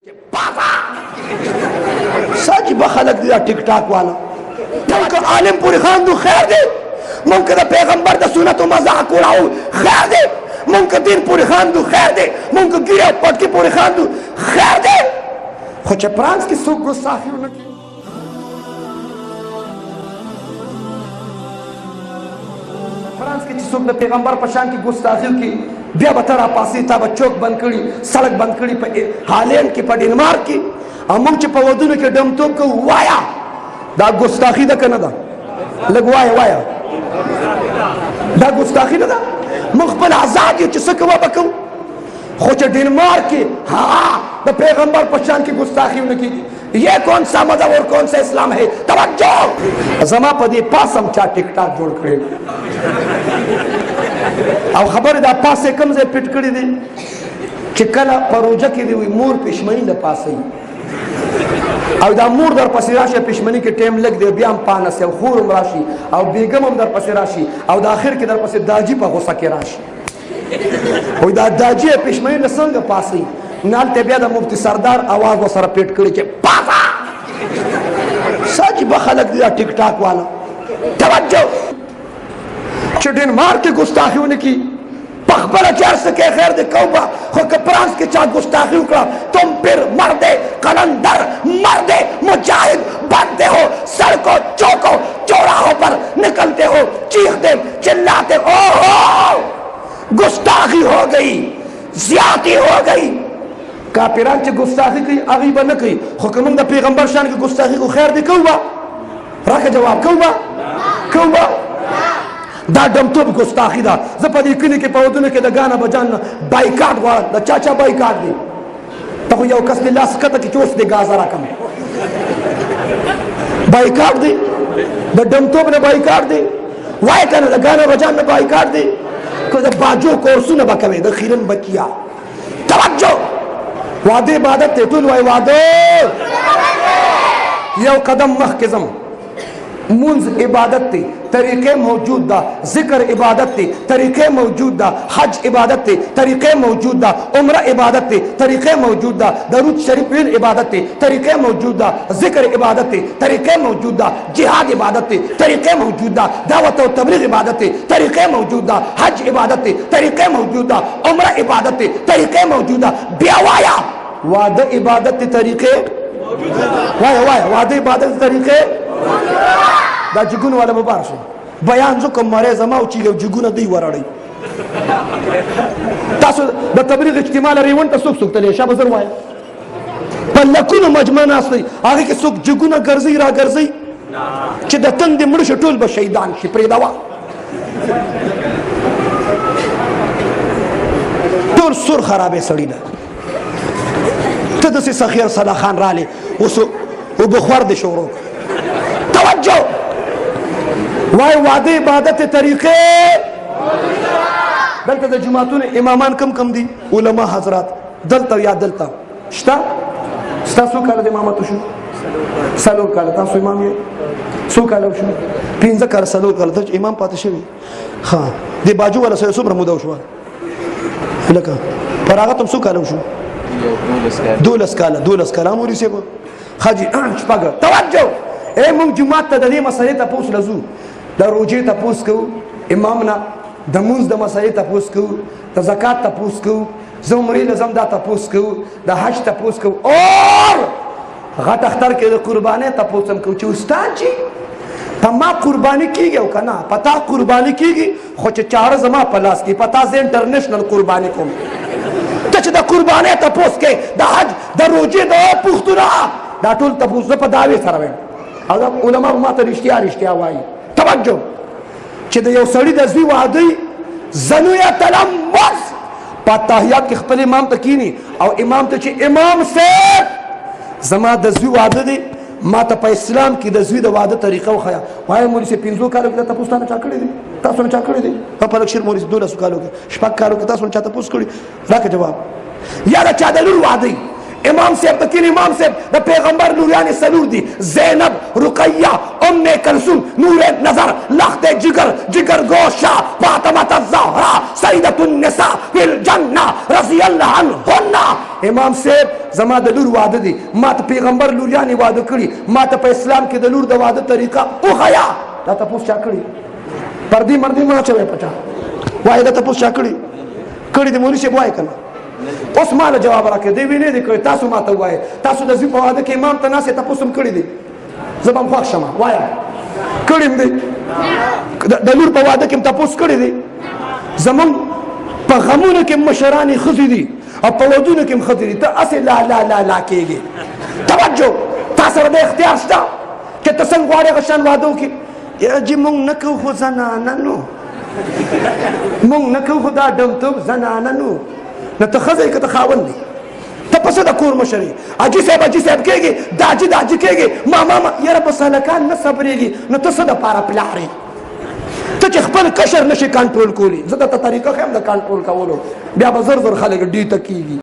سچ بخلق دی ٹک ٹاک والا ممکن عالم پوری خان دو خیر دے ممکن دا پیغمبر دا سنت و مذاق اڑاؤ خیر دے ممکن دین پوری خان دو خیر دے ممکن گیرے پٹکی پوری خان دو خیر دے خوچ پرانس کی سوک گستاخی ہونا کی فرانس کی چیزوں دا پیغمبر پشان کی گستاخیوں کی بیا بطرہ پاسی تا بچوک بند کری سڑک بند کری پا ہالینڈ کی پا ڈنمارک کی امم چی پا ودونو کی ڈمتوب کو وایا دا گستاخی دا کنا دا لگ وایا دا گستاخی دا مخبل آزادی چی سکوا بکو خوچ ڈنمارک کی ہاں دا پیغمبر پشان کی گستاخیوں نے کی یہ کون سا مذہب اور کون سا اسلام ہے توجہ زما پا دی پاسم چا ٹک ٹاک جوڑ کرے او خبر دا پاسے کم سے پٹ کری دی چکلا پروجہ کی دی ہوئی مور پشمنی دا پاسے او دا مور در پسی راشی پشمنی کے ٹیم لگ دے بیام پانا سے او خورم راشی او بیگم هم در پسی راشی او دا آخر کی در پسی داجی پا غصہ کی راشی او دا داجی پشمنی نسنگ پاسے نالتے بیا دا مفتی سردار آواز و سر پیٹ کری چے پاسا سچ بخلق دی ٹک ٹاک والا توجہ چھ ڈنمارک کی گستاخیوں نے کی پخبر چار سکے خیر دے کوبا خود پرانس کے چاہ گستاخیوں کرا تم پھر مردے قلندر مردے مجاہد بنتے ہو سڑکوں چوکوں چوراہوں پر نکلتے ہو چیختے چلاتے ہو گستاخی ہو گئی زیادتی ہو گئی کافران چھ گستاخی کی اغیبہ نہ کی حکم دا پیغمبر شان کی گستاخی کو خیر دے کوبا رکھ جواب کوبا دا ڈمتوب گستاخی دا زپا دی کنی کے پودنے کے دا گانا بجانا بائیکاٹ گوارا دا چاچا بائیکاٹ دی تاکو یو کس دی لاسکتا کی چوس دی گازارا کم بائیکاٹ دی دا ڈمتوب نے بائیکاٹ دی وائی کنا دا گانا بجانا بائیکاٹ دی کہ دا باجو کورسو نبا کمیں دا خیرن بکیا توجہ وعدے عبادت تے تول وائی وعدو یو قدم محکزم منز عبادت تی طریقے موجود دا ذکر عبادت تی طریقے موجود دا حج عبادت تی طریقے موجود دا عمرہ عبادت تی طریقے موجود دا درود شریفین عبادت تی طریقے موجود دا ذکر عبادت تی طریقے موجود دا جہاد عبادت تی طریقے موجود دا دعوت و تبلیغ عبادت تی طریقے موجود دا حج عبادت تی طریقے موجود دا عمرہ عبادت تی طریقے موجود دا بیاوایا وعدہ عبادت تی طریقے وایا وعدہ عبادت تی طریقے دا جگون والا مبار شو بیان زو کم مارے زماو چیگو جگون دی وراڑی تاسو دا تبلیغ اجتماع ریون تا سوک تلی شا بزر وائی پل لکون مجمع ناسلی آگے کہ سوک جگون گرزی را گرزی چی دا تند مرش طول با شیدان شی پریدوا طور سر خرابے سڑی دا تدسی سخیر صلاح خان را لے وہ بخور دی شورو توجہ وائی وعدے عبادت طریقے دلتا دا جماعتون امامان کم دی علماء حضرات دلتا یا دلتا شتا سو کالا دا امامتو شو سلور کالا تا سو امام یہ سو کالا شو پینزا کالا سلور کالا تا امام پاتا شوی خان دی باجو والا سو سمرا مدو شو لکا پر آغا تم سو کالا شو دولس کالا موری سے با خاجی شپاگا توجہ اے مونگ جماعت تا دا دی مسئلے تا پوس لزو دا روجے تا پوس کو امامنا دا منز دا مسئلے تا پوس کو دا زکاة تا پوس کو زمری لزم دا تا پوس کو دا حج تا پوس کو اور غط اختر کے دا قربانے تا پوسم کو چو استان چی پا ما قربانی کی گئے کنا پتا قربانی کی گئی خوچ چار زما پلاس کی پتا زی انٹرنیشنل قربانی کو تچ دا قربانے تا پوس کے دا حج دا روجے دا پوختنا دا ٹول تا پوس دا پا داوی سروین علماء ما تا رشتیا وائی توجہ چی دا یو سڑی دا زوی وعدی زنوی تلموز پا تاہیات کی خپل امام تا کینی او امام تا چی امام سے زما دا زوی وعدی دی ما تا پا اسلام کی دا زوی دا وعدی طریقہ و خیا وائی مولی سے پینزو کالو کی تا پوستانا چاکڑی دی تاسو نے چاکڑی دی پا لکشیر مولی سے دولا سو کالو کی شپاک کالو کی تاسو نے چاہتا پوست کری راک جواب یا دا چاہ دلور وعدی امام صاحب تکین امام صاحب دا پیغمبر نوریان سلور دی زینب رقیہ ام کلثوم نور نظر لخت جگر گوشہ فاطمہ الزہرا سیدۃ النساء فی الجنہ رضی اللہ عنہن امام صاحب زما د لور واده دی، ما ته پیغمبر لوریانې واده کړي، ما ته په اسلام کې د لور د واده طریقه وښیه. دا تپوس چا کړي؟ پردي مردي مه اچوئ په چا، وایي دا تپوس چا کړي؟ کړي د مولوي صاحب وایي که نه؟ اوس ما له جواب راکړئ، دی وی نه دی کړی، تاسو ما ته ووایئ. تاسو د زوی په واده کې امام ته ناست یې، تپوس هم کړی دی؟ زه به هم خوښ شم، وایم کړی هم دی. د لور په واده کې هم تپوس کړی دی. زمونږ په غمونو کې مشرانې ښځې دي او په ودونو کې هم ښځې دي، ته هسې لا لا لا لا کېږې. توجه، تا سره د اختیار شته چې ته څنګه غواړې هغه شان واده وکړې. جي مونږ نه کوو خو زنانه نو، مونږ نه کوو خو دا ډوتوب زنانه نو. نه ته ښځه یې که ته خاوند دی، ته په څه د کور مشر یې؟ حاجي صاحب حاجي صاحب کېږي، داجي داجي کېږي، ماما یاره په سلکان نه صبرېږي، نو ته څه دپاره پلار یې؟ ته چې خپل کشر نشي کنټرول کولی، زه درته طریقه ښیم د کنټرول کولو، بیا به زر زر خلک ډي ته کېږي.